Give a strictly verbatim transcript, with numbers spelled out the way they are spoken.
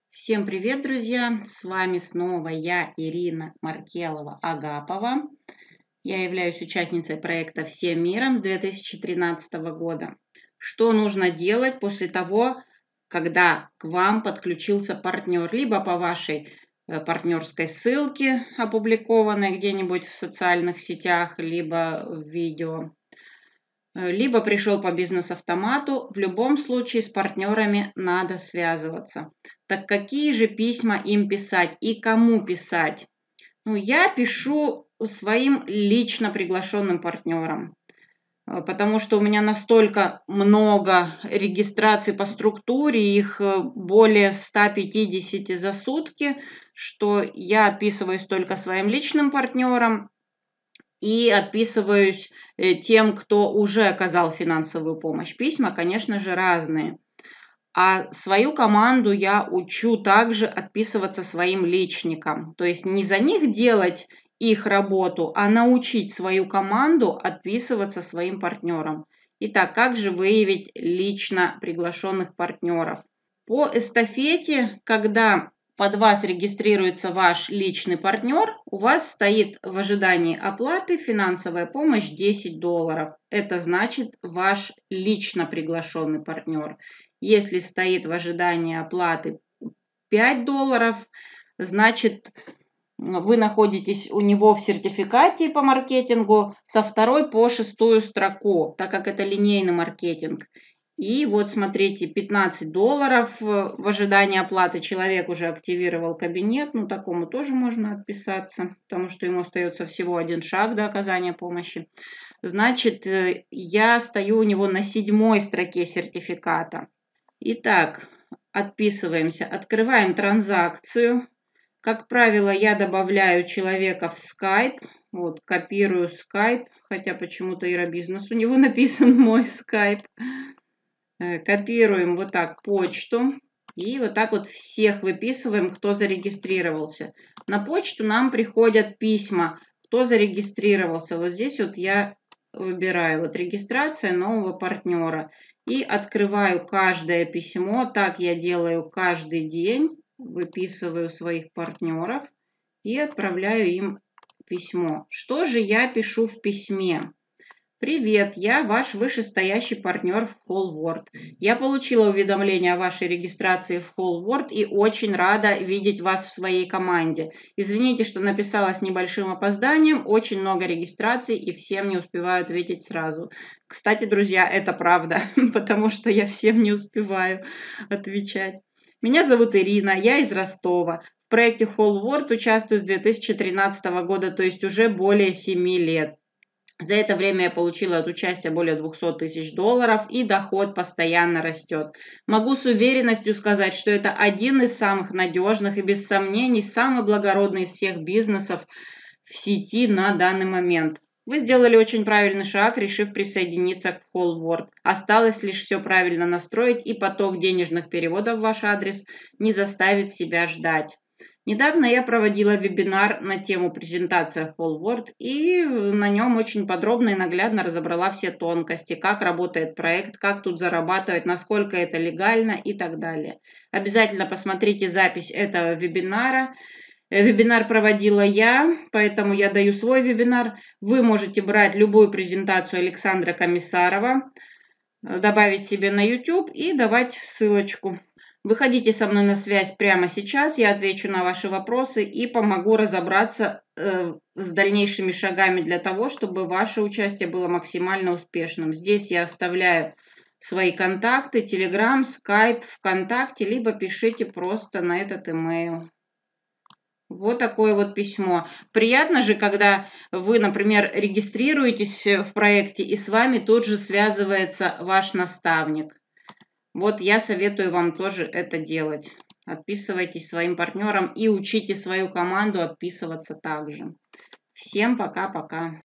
Всем привет, друзья! С вами снова я, Ирина Маркелова-Агапова. Я являюсь участницей проекта «Всем миром» с две тысячи тринадцатого года. Что нужно делать после того, когда к вам подключился партнер, либо по вашей партнерской ссылке, опубликованной где-нибудь в социальных сетях, либо в видео, либо пришел по бизнес-автомату, в любом случае с партнерами надо связываться. Так какие же письма им писать и кому писать? Ну, я пишу своим лично приглашенным партнерам, потому что у меня настолько много регистраций по структуре, их более ста пятидесяти за сутки, что я отписываюсь только своим личным партнерам и отписываюсь тем, кто уже оказал финансовую помощь. Письма, конечно же, разные. А свою команду я учу также отписываться своим личникам. То есть не за них делать их работу, а научить свою команду отписываться своим партнерам. Итак, как же выявить лично приглашенных партнеров? По эстафете, когда под вас регистрируется ваш личный партнер, у вас стоит в ожидании оплаты финансовая помощь десять долларов. Это значит ваш лично приглашенный партнер. Если стоит в ожидании оплаты пять долларов, значит вы находитесь у него в сертификате по маркетингу со второй по шестую строку, так как это линейный маркетинг. И вот смотрите, пятнадцать долларов в ожидании оплаты. Человек уже активировал кабинет. Ну, такому тоже можно отписаться, потому что ему остается всего один шаг до оказания помощи. Значит, я стою у него на седьмой строке сертификата. Итак, отписываемся. Открываем транзакцию. Как правило, я добавляю человека в Skype. Вот, копирую Skype, хотя почему-то Иробизнес у него написан мой Skype. Копируем вот так почту и вот так вот всех выписываем, кто зарегистрировался. На почту нам приходят письма, кто зарегистрировался. Вот здесь вот я выбираю вот регистрация нового партнера и открываю каждое письмо. Так я делаю каждый день, выписываю своих партнеров и отправляю им письмо. Что же я пишу в письме? Привет, я ваш вышестоящий партнер в Whole Я получила уведомление о вашей регистрации в Whole и очень рада видеть вас в своей команде. Извините, что написала с небольшим опозданием, очень много регистраций и всем не успеваю ответить сразу. Кстати, друзья, это правда, потому что я всем не успеваю отвечать. Меня зовут Ирина, я из Ростова. В проекте Whole участвую с две тысячи тринадцатого года, то есть уже более семи лет. За это время я получила от участия более двухсот тысяч долларов, и доход постоянно растет. Могу с уверенностью сказать, что это один из самых надежных и, без сомнений, самый благородный из всех бизнесов в сети на данный момент. Вы сделали очень правильный шаг, решив присоединиться к Whole. Осталось лишь все правильно настроить, и поток денежных переводов в ваш адрес не заставит себя ждать. Недавно я проводила вебинар на тему презентация Whole и на нем очень подробно и наглядно разобрала все тонкости, как работает проект, как тут зарабатывать, насколько это легально и так далее. Обязательно посмотрите запись этого вебинара. Вебинар проводила я, поэтому я даю свой вебинар. Вы можете брать любую презентацию Александра Комиссарова, добавить себе на YouTube и давать ссылочку. Выходите со мной на связь прямо сейчас, я отвечу на ваши вопросы и помогу разобраться э, с дальнейшими шагами для того, чтобы ваше участие было максимально успешным. Здесь я оставляю свои контакты, Telegram, Skype, ВКонтакте, либо пишите просто на этот email. Вот такое вот письмо. Приятно же, когда вы, например, регистрируетесь в проекте и с вами тут же связывается ваш наставник. Вот я советую вам тоже это делать. Отписывайтесь своим партнерам и учите свою команду отписываться также. Всем пока-пока.